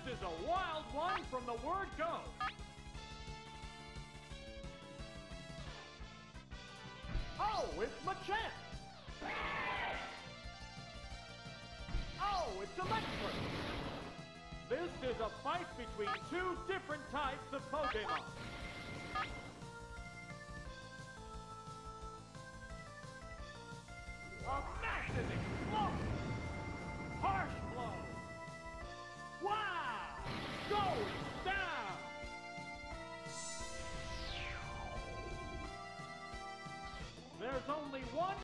is a wild one from the word go. Oh, it's Machamp. Oh, it's Electric. This is a fight between two different types of Pokemon.